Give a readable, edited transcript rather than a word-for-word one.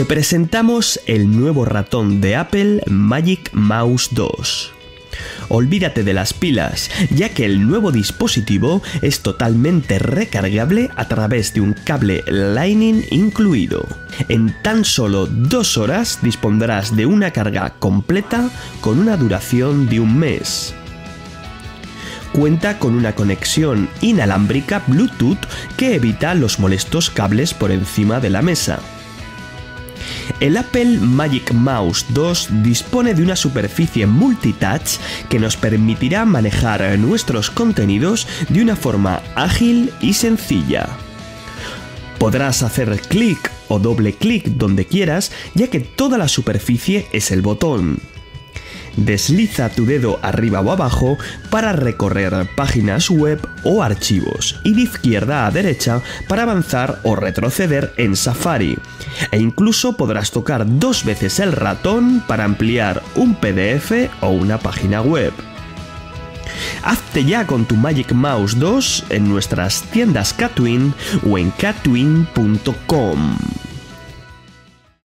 Te presentamos el nuevo ratón de Apple Magic Mouse 2. Olvídate de las pilas, ya que el nuevo dispositivo es totalmente recargable a través de un cable Lightning incluido. En tan solo 2 horas dispondrás de una carga completa con una duración de 1 mes. Cuenta con una conexión inalámbrica Bluetooth que evita los molestos cables por encima de la mesa. El Apple Magic Mouse 2 dispone de una superficie multitouch que nos permitirá manejar nuestros contenidos de una forma ágil y sencilla. Podrás hacer clic o doble clic donde quieras, ya que toda la superficie es el botón. Desliza tu dedo arriba o abajo para recorrer páginas web o archivos y de izquierda a derecha para avanzar o retroceder en Safari. E incluso podrás tocar 2 veces el ratón para ampliar un PDF o una página web. Hazte ya con tu Magic Mouse 2 en nuestras tiendas Catwin o en catwin.com.